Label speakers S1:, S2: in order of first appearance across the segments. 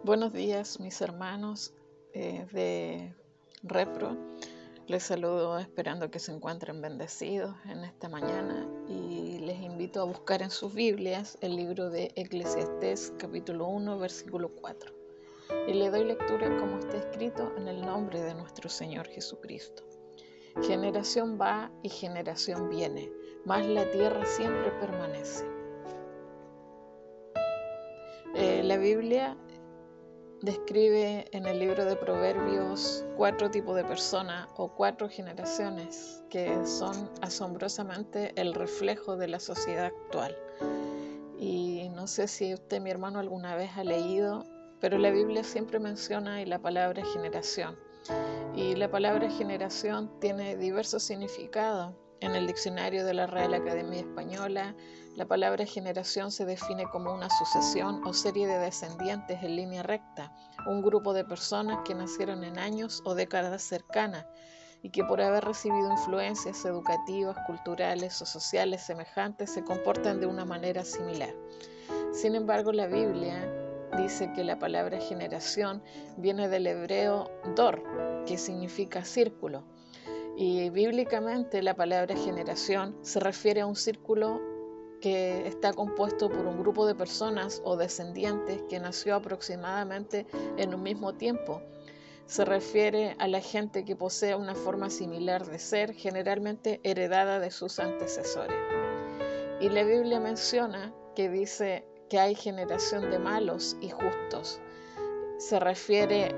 S1: Buenos días, mis hermanos de Repro. Les saludo esperando que se encuentren bendecidos en esta mañana y les invito a buscar en sus Biblias el libro de Eclesiastés capítulo 1 versículo 4. Y le doy lectura como está escrito en el nombre de nuestro Señor Jesucristo. Generación va y generación viene, mas la tierra siempre permanece. La Biblia describe en el libro de Proverbios 4 tipos de personas o 4 generaciones que son asombrosamente el reflejo de la sociedad actual. Y no sé si usted, mi hermano, alguna vez ha leído, pero la Biblia siempre menciona la palabra generación. Y la palabra generación tiene diversos significados. En el diccionario de la Real Academia Española, la palabra generación se define como una sucesión o serie de descendientes en línea recta, un grupo de personas que nacieron en años o décadas cercanas y que por haber recibido influencias educativas, culturales o sociales semejantes se comportan de una manera similar. Sin embargo, la Biblia dice que la palabra generación viene del hebreo dor, que significa círculo. Y bíblicamente la palabra generación se refiere a un círculo que está compuesto por un grupo de personas o descendientes que nació aproximadamente en un mismo tiempo. Se refiere a la gente que posee una forma similar de ser, generalmente heredada de sus antecesores. Y la Biblia menciona que dice que hay generación de malos y justos. Se refiere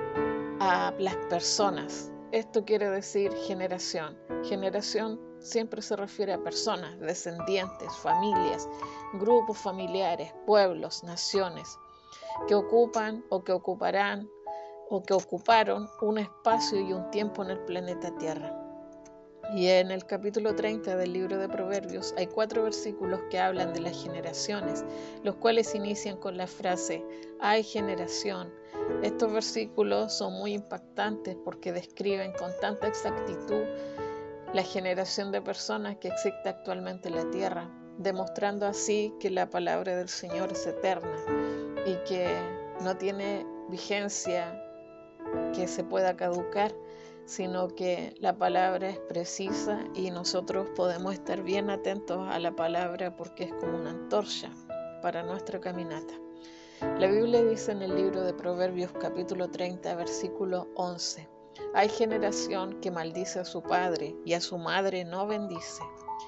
S1: a las personas. Esto quiere decir generación. Generación siempre se refiere a personas, descendientes, familias, grupos familiares, pueblos, naciones, que ocupan o que ocuparán o que ocuparon un espacio y un tiempo en el planeta Tierra. Y en el capítulo 30 del libro de Proverbios hay 4 versículos que hablan de las generaciones, los cuales inician con la frase, hay generación. Estos versículos son muy impactantes porque describen con tanta exactitud la generación de personas que existe actualmente en la tierra, demostrando así que la palabra del Señor es eterna y que no tiene vigencia que se pueda caducar, sino que la palabra es precisa y nosotros podemos estar bien atentos a la palabra porque es como una antorcha para nuestra caminata. La Biblia dice en el libro de Proverbios capítulo 30 versículo 11, hay generación que maldice a su padre y a su madre no bendice.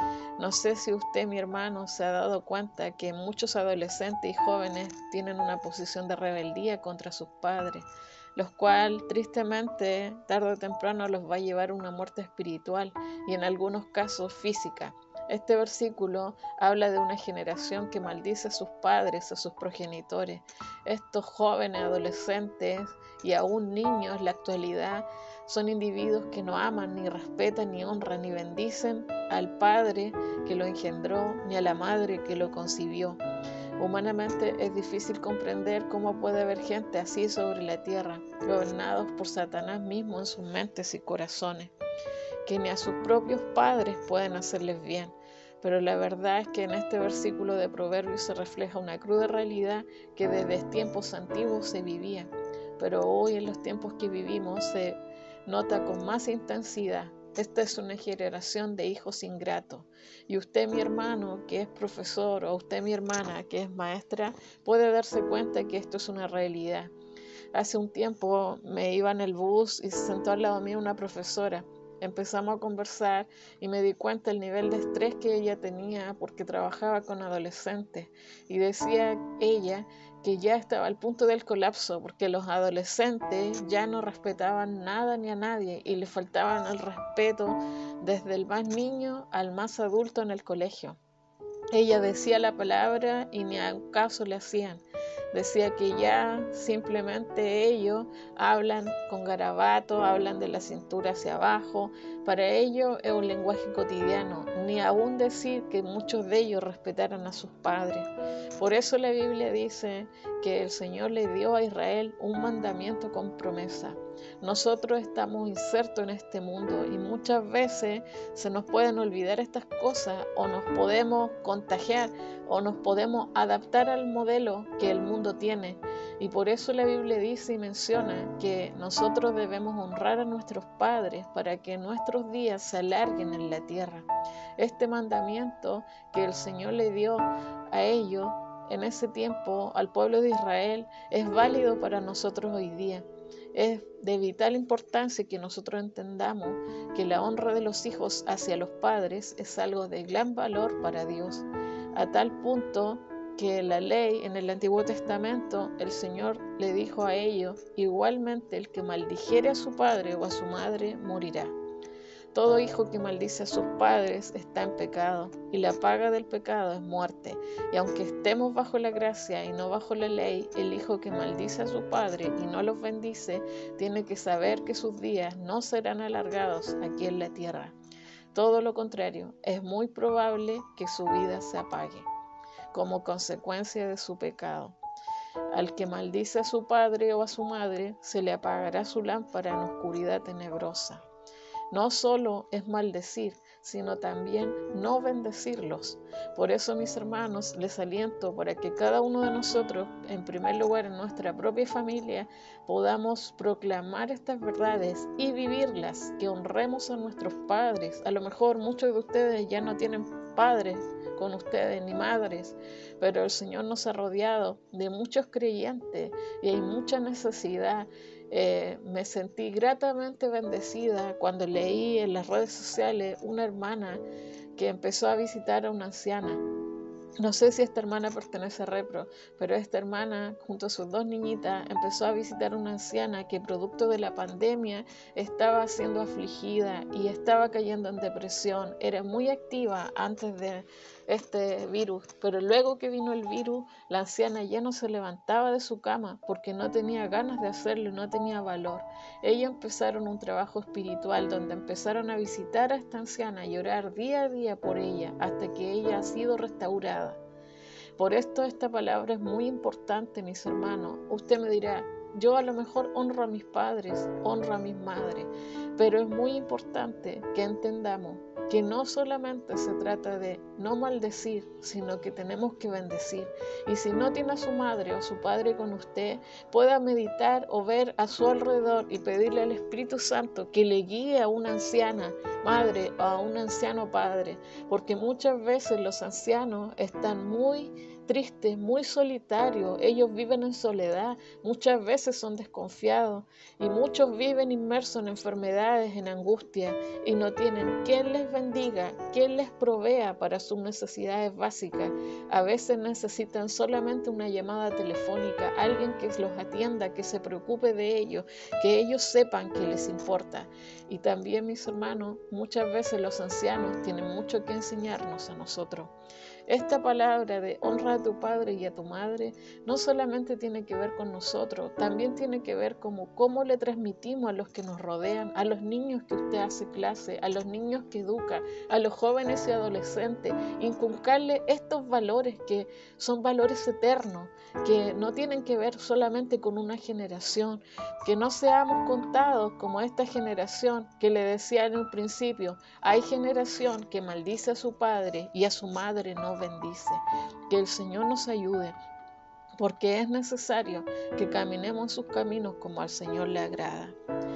S1: No sé si usted, mi hermano, se ha dado cuenta que muchos adolescentes y jóvenes tienen una posición de rebeldía contra sus padres, los cuales tristemente tarde o temprano los va a llevar a una muerte espiritual y en algunos casos física. Este versículo habla de una generación que maldice a sus padres, a sus progenitores. Estos jóvenes, adolescentes y aún niños en la actualidad son individuos que no aman, ni respetan, ni honran, ni bendicen al padre que lo engendró, ni a la madre que lo concibió. Humanamente es difícil comprender cómo puede haber gente así sobre la tierra, gobernados por Satanás mismo en sus mentes y corazones, que ni a sus propios padres pueden hacerles bien. Pero la verdad es que en este versículo de Proverbios se refleja una cruda realidad que desde tiempos antiguos se vivía, pero hoy en los tiempos que vivimos se nota con más intensidad. Esta es una generación de hijos ingratos. Y usted, mi hermano, que es profesor, o usted, mi hermana, que es maestra, puede darse cuenta que esto es una realidad. Hace un tiempo me iba en el bus y se sentó al lado mío una profesora. Empezamos a conversar y me di cuenta del nivel de estrés que ella tenía porque trabajaba con adolescentes. Y decía ella que ya estaba al punto del colapso porque los adolescentes ya no respetaban nada ni a nadie y le faltaban el respeto desde el más niño al más adulto en el colegio. Ella decía la palabra y ni a un caso le hacían. Decía que ya simplemente ellos hablan con garabato, hablan de la cintura hacia abajo. Para ellos es un lenguaje cotidiano, ni aún decir que muchos de ellos respetaran a sus padres. Por eso la Biblia dice que el Señor le dio a Israel un mandamiento con promesa. Nosotros estamos insertos en este mundo y muchas veces se nos pueden olvidar estas cosas o nos podemos contagiar o nos podemos adaptar al modelo que el mundo tiene Y por eso la Biblia dice y menciona que nosotros debemos honrar a nuestros padres para que nuestros días se alarguen en la tierra. Este mandamiento que el Señor le dio a ellos en ese tiempo, al pueblo de Israel, es válido para nosotros hoy día. Es de vital importancia que nosotros entendamos que la honra de los hijos hacia los padres es algo de gran valor para Dios, a tal punto que la ley en el Antiguo Testamento, el Señor le dijo a ellos: igualmente el que maldijere a su padre o a su madre morirá. Todo hijo que maldice a sus padres está en pecado, y la paga del pecado es muerte. Y aunque estemos bajo la gracia y no bajo la ley, el hijo que maldice a su padre y no los bendice, tiene que saber que sus días no serán alargados aquí en la tierra. Todo lo contrario, es muy probable que su vida se apague como consecuencia de su pecado. Al que maldice a su padre o a su madre, se le apagará su lámpara en oscuridad tenebrosa. No solo es maldecir, sino también no bendecirlos. Por eso, mis hermanos, les aliento para que cada uno de nosotros, en primer lugar en nuestra propia familia, podamos proclamar estas verdades y vivirlas, que honremos a nuestros padres. A lo mejor muchos de ustedes ya no tienen padres con ustedes ni madres, pero el Señor nos ha rodeado de muchos creyentes y hay mucha necesidad. Me sentí gratamente bendecida cuando leí en las redes sociales una hermana que empezó a visitar a una anciana. No sé si esta hermana pertenece a Repro, pero esta hermana, junto a sus dos niñitas, empezó a visitar a una anciana que, producto de la pandemia, estaba siendo afligida y estaba cayendo en depresión. Era muy activa antes de este virus, pero luego que vino el virus, la anciana ya no se levantaba de su cama porque no tenía ganas de hacerlo y no tenía valor. Ellos empezaron un trabajo espiritual donde empezaron a visitar a esta anciana y orar día a día por ella hasta que ella ha sido restaurada. Por esto esta palabra es muy importante, mis hermanos. Usted me dirá: yo a lo mejor honro a mis padres, honro a mis madres, pero es muy importante que entendamos que no solamente se trata de no maldecir, sino que tenemos que bendecir. Y si no tiene a su madre o su padre con usted, pueda meditar o ver a su alrededor y pedirle al Espíritu Santo que le guíe a una anciana madre o a un anciano padre, porque muchas veces los ancianos están muy tristes, muy solitarios, ellos viven en soledad, muchas veces son desconfiados y muchos viven inmersos en enfermedades, en angustia, y no tienen quien les bendiga, quien les provea para sus necesidades básicas. A veces necesitan solamente una llamada telefónica, alguien que los atienda, que se preocupe de ellos, que ellos sepan que les importa. Y también, mis hermanos, muchas veces los ancianos tienen mucho que enseñarnos a nosotros. Esta palabra de honra a tu padre y a tu madre no solamente tiene que ver con nosotros, también tiene que ver como cómo le transmitimos a los que nos rodean, a los niños que usted hace clase, a los niños que educa, a los jóvenes y adolescentes, inculcarle estos valores que son valores eternos, que no tienen que ver solamente con una generación, que no seamos contados como esta generación que le decía en un principio: hay generación que maldice a su padre y a su madre no bendice. Que el Señor nos ayude, porque es necesario que caminemos en sus caminos como al Señor le agrada.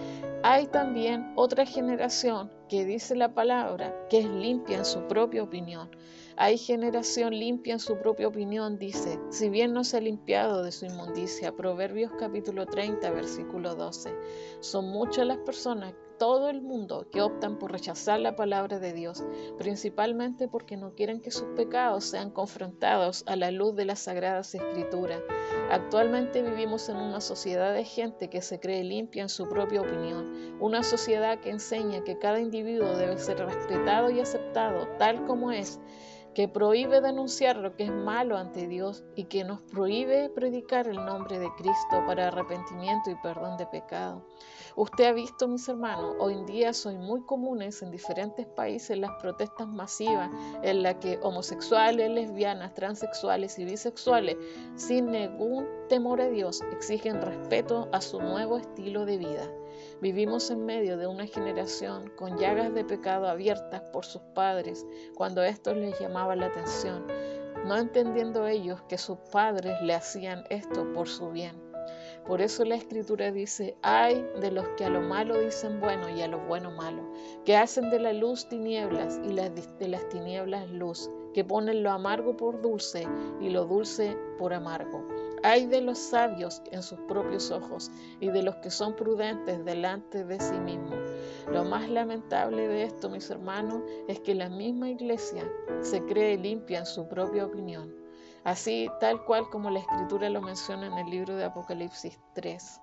S1: Hay también otra generación que dice la palabra que es limpia en su propia opinión. Hay generación limpia en su propia opinión, dice, si bien no se ha limpiado de su inmundicia. Proverbios capítulo 30, versículo 12. Son muchas las personas, todo el mundo, que optan por rechazar la palabra de Dios, principalmente porque no quieren que sus pecados sean confrontados a la luz de las sagradas escrituras. Actualmente vivimos en una sociedad de gente que se cree limpia en su propia opinión, una sociedad que enseña que cada individuo debe ser respetado y aceptado tal como es, que prohíbe denunciar lo que es malo ante Dios y que nos prohíbe predicar el nombre de Cristo para arrepentimiento y perdón de pecado. Usted ha visto, mis hermanos, hoy en día son muy comunes en diferentes países las protestas masivas en las que homosexuales, lesbianas, transexuales y bisexuales, sin ningún temor a Dios, exigen respeto a su nuevo estilo de vida. Vivimos en medio de una generación con llagas de pecado abiertas por sus padres cuando estos les llamaban la atención, no entendiendo ellos que sus padres le hacían esto por su bien. Por eso la Escritura dice: ay de los que a lo malo dicen bueno y a lo bueno malo, que hacen de la luz tinieblas y de las tinieblas luz, que ponen lo amargo por dulce y lo dulce por amargo. Ay de los sabios en sus propios ojos y de los que son prudentes delante de sí mismos. Lo más lamentable de esto, mis hermanos, es que la misma iglesia se cree limpia en su propia opinión. Así, tal cual como la Escritura lo menciona en el libro de Apocalipsis 3.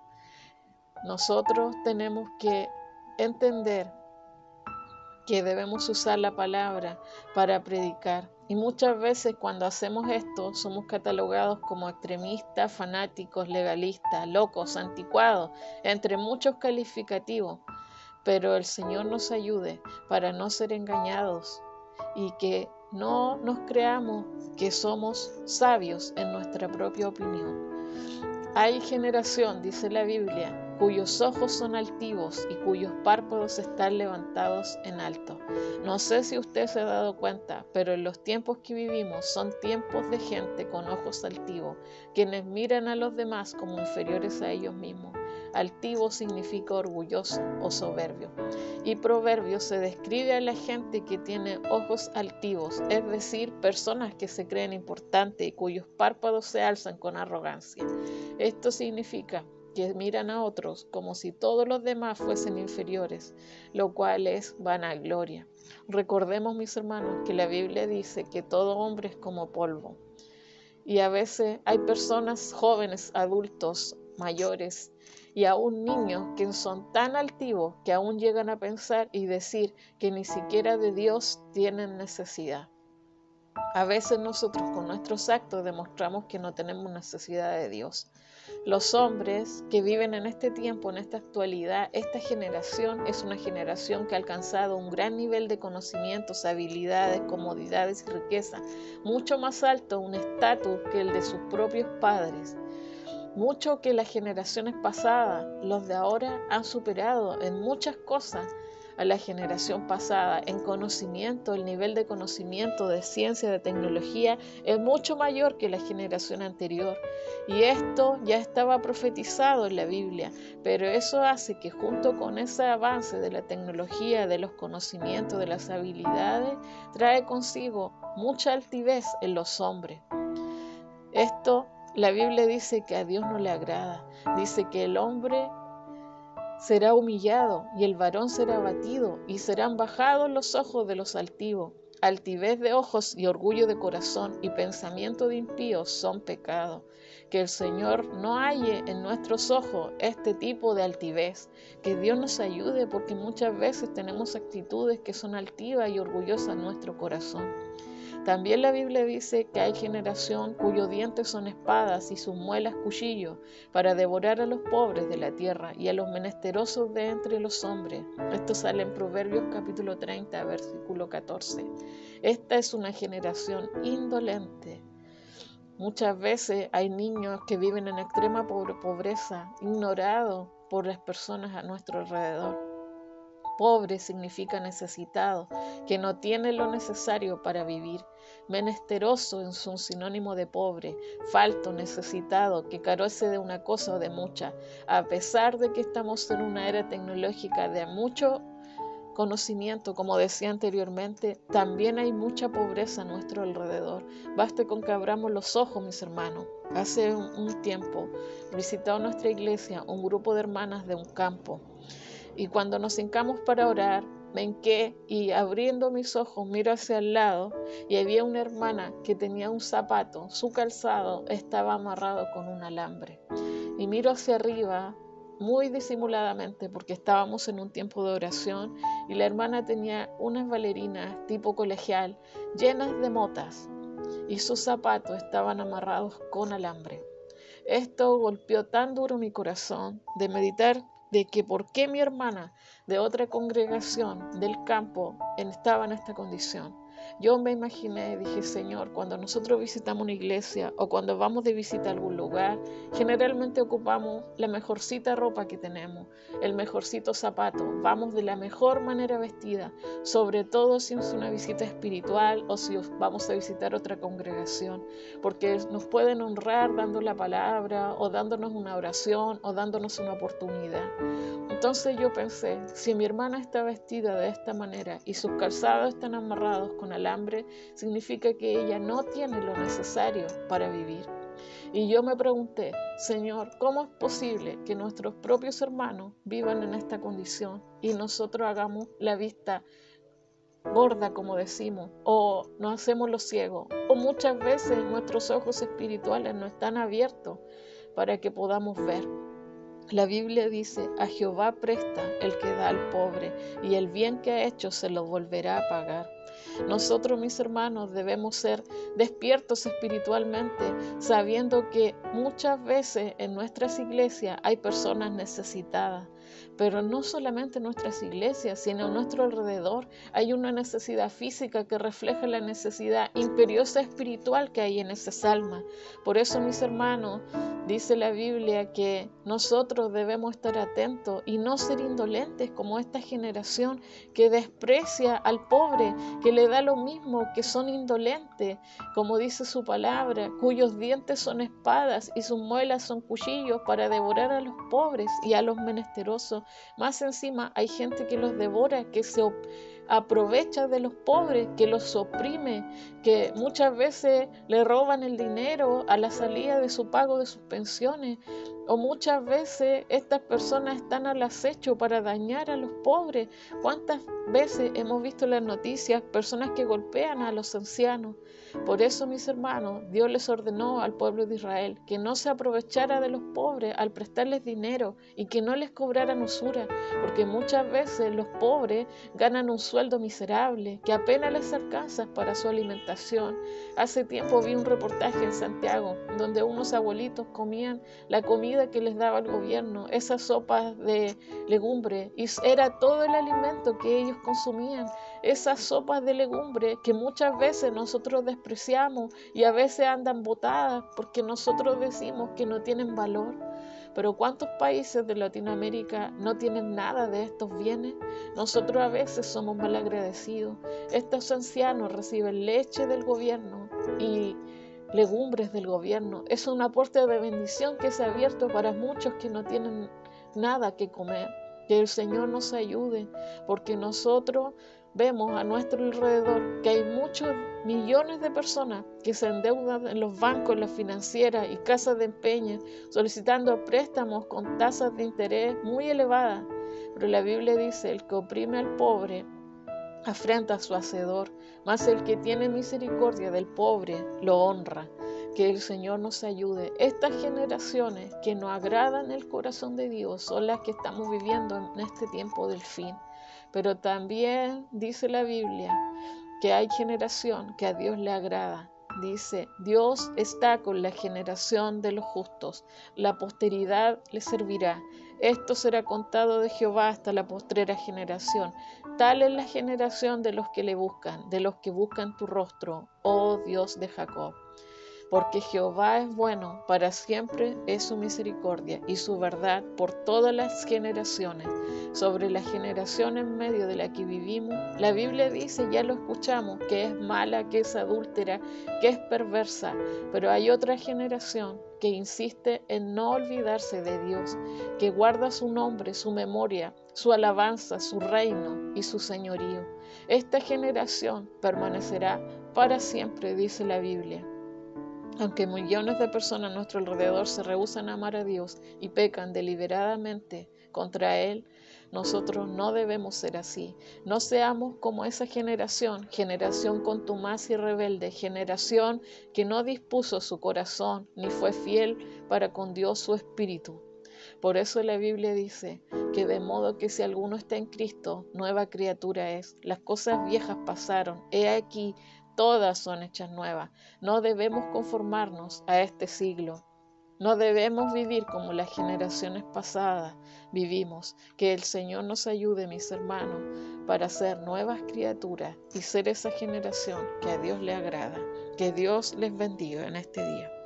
S1: Nosotros tenemos que entender que debemos usar la palabra para predicar. Y muchas veces cuando hacemos esto somos catalogados como extremistas, fanáticos, legalistas, locos, anticuados, entre muchos calificativos. Pero el Señor nos ayude para no ser engañados y que no nos creamos que somos sabios en nuestra propia opinión. Hay generación, dice la Biblia, cuyos ojos son altivos y cuyos párpados están levantados en alto. No sé si usted se ha dado cuenta, pero en los tiempos que vivimos son tiempos de gente con ojos altivos, quienes miran a los demás como inferiores a ellos mismos. Altivo significa orgulloso o soberbio. Y proverbio se describe a la gente que tiene ojos altivos, es decir, personas que se creen importantes y cuyos párpados se alzan con arrogancia. Esto significa que miran a otros como si todos los demás fuesen inferiores, lo cual es vanagloria. Recordemos, mis hermanos, que la Biblia dice que todo hombre es como polvo. Y a veces hay personas jóvenes, adultos, mayores y aún niños que son tan altivos que aún llegan a pensar y decir que ni siquiera de Dios tienen necesidad. A veces nosotros con nuestros actos demostramos que no tenemos necesidad de Dios. Los hombres que viven en este tiempo, en esta actualidad, esta generación es una generación que ha alcanzado un gran nivel de conocimientos, habilidades, comodidades y riqueza, mucho más alto, un estatus que el de sus propios padres. Mucho que las generaciones pasadas, los de ahora han superado en muchas cosas a la generación pasada. En conocimiento, el nivel de conocimiento, de ciencia, de tecnología es mucho mayor que la generación anterior. Y esto ya estaba profetizado en la Biblia, pero eso hace que junto con ese avance de la tecnología, de los conocimientos, de las habilidades, trae consigo mucha altivez en los hombres. Esto la Biblia dice que a Dios no le agrada. Dice que el hombre será humillado y el varón será abatido y serán bajados los ojos de los altivos. Altivez de ojos y orgullo de corazón y pensamiento de impíos son pecados. Que el Señor no halle en nuestros ojos este tipo de altivez. Que Dios nos ayude porque muchas veces tenemos actitudes que son altivas y orgullosas en nuestro corazón. También la Biblia dice que hay generación cuyos dientes son espadas y sus muelas cuchillos para devorar a los pobres de la tierra y a los menesterosos de entre los hombres. Esto sale en Proverbios capítulo 30, versículo 14. Esta es una generación indolente. Muchas veces hay niños que viven en extrema pobreza, ignorados por las personas a nuestro alrededor. Pobre significa necesitado, que no tiene lo necesario para vivir. Menesteroso es un sinónimo de pobre, falto, necesitado, que carece de una cosa o de muchas. A pesar de que estamos en una era tecnológica de mucho conocimiento, como decía anteriormente, también hay mucha pobreza a nuestro alrededor. Baste con que abramos los ojos, mis hermanos. Hace un tiempo visitó nuestra iglesia un grupo de hermanas de un campo. Y cuando nos hincamos para orar, me hinqué y abriendo mis ojos miro hacia el lado y había una hermana que tenía un zapato, su calzado estaba amarrado con un alambre. Y miro hacia arriba muy disimuladamente porque estábamos en un tiempo de oración y la hermana tenía unas bailarinas tipo colegial llenas de motas y sus zapatos estaban amarrados con alambre. Esto golpeó tan duro mi corazón de meditar de que por qué mi hermana de otra congregación del campo estaba en esta condición. Yo me imaginé, dije, Señor, cuando nosotros visitamos una iglesia o cuando vamos de visita a algún lugar, generalmente ocupamos la mejorcita ropa que tenemos, el mejorcito zapato, vamos de la mejor manera vestida, sobre todo si es una visita espiritual o si vamos a visitar otra congregación, porque nos pueden honrar dando la palabra o dándonos una oración o dándonos una oportunidad. Entonces yo pensé, si mi hermana está vestida de esta manera y sus calzados están amarrados con alambre, significa que ella no tiene lo necesario para vivir. Y yo me pregunté, Señor, ¿cómo es posible que nuestros propios hermanos vivan en esta condición y nosotros hagamos la vista gorda, como decimos, o nos hacemos los ciegos, o muchas veces nuestros ojos espirituales no están abiertos para que podamos ver? La Biblia dice, a Jehová presta el que da al pobre, y el bien que ha hecho se lo volverá a pagar. Nosotros, mis hermanos, debemos ser despiertos espiritualmente, sabiendo que muchas veces en nuestras iglesias hay personas necesitadas, pero no solamente en nuestras iglesias, sino a nuestro alrededor hay una necesidad física que refleja la necesidad imperiosa espiritual que hay en esas almas. Por eso, mis hermanos, dice la Biblia que nosotros debemos estar atentos y no ser indolentes como esta generación que desprecia al pobre, que le da lo mismo, que son indolentes, como dice su palabra, cuyos dientes son espadas y sus muelas son cuchillos para devorar a los pobres y a los menesterosos. Más encima hay gente que los devora, que se aprovecha de los pobres, que los oprime, que muchas veces le roban el dinero a la salida de su pago de sus pensiones, o muchas veces estas personas están al acecho para dañar a los pobres. ¿Cuántas veces hemos visto en las noticias personas que golpean a los ancianos? Por eso, mis hermanos, Dios les ordenó al pueblo de Israel que no se aprovechara de los pobres al prestarles dinero y que no les cobraran usura, porque muchas veces los pobres ganan un sueldo miserable que apenas les alcanza para su alimentación. Hace tiempo vi un reportaje en Santiago donde unos abuelitos comían la comida que les daba el gobierno, esas sopas de legumbre, y era todo el alimento que ellos consumían, esas sopas de legumbre que muchas veces nosotros despreciamos y a veces andan botadas porque nosotros decimos que no tienen valor. Pero ¿cuántos países de Latinoamérica no tienen nada de estos bienes? Nosotros a veces somos mal agradecidos. Estos ancianos reciben leche del gobierno y legumbres del gobierno. Es un aporte de bendición que se ha abierto para muchos que no tienen nada que comer. Que el Señor nos ayude, porque nosotros vemos a nuestro alrededor que hay muchos millones de personas que se endeudan en los bancos, en las financieras y casas de empeño, solicitando préstamos con tasas de interés muy elevadas. Pero la Biblia dice, el que oprime al pobre afrenta a su hacedor, mas el que tiene misericordia del pobre lo honra. Que el Señor nos ayude. Estas generaciones que no agradan el corazón de Dios son las que estamos viviendo en este tiempo del fin. Pero también dice la Biblia que hay generación que a Dios le agrada. Dice, Dios está con la generación de los justos, la posteridad le servirá. Esto será contado de Jehová hasta la postrera generación. Tal es la generación de los que le buscan, de los que buscan tu rostro, oh Dios de Jacob. Porque Jehová es bueno, para siempre es su misericordia y su verdad por todas las generaciones. Sobre la generación en medio de la que vivimos, la Biblia dice, ya lo escuchamos, que es mala, que es adúltera, que es perversa, pero hay otra generación que insiste en no olvidarse de Dios, que guarda su nombre, su memoria, su alabanza, su reino y su señorío. Esta generación permanecerá para siempre, dice la Biblia. Aunque millones de personas a nuestro alrededor se rehúsan a amar a Dios y pecan deliberadamente contra Él, nosotros no debemos ser así. No seamos como esa generación contumaz y rebelde, generación que no dispuso su corazón ni fue fiel para con Dios su espíritu. Por eso la Biblia dice que de modo que si alguno está en Cristo, nueva criatura es. Las cosas viejas pasaron, he aquí, todas son hechas nuevas. No debemos conformarnos a este siglo. No debemos vivir como las generaciones pasadas vivimos. Que el Señor nos ayude, mis hermanos, para ser nuevas criaturas y ser esa generación que a Dios le agrada. Que Dios les bendiga en este día.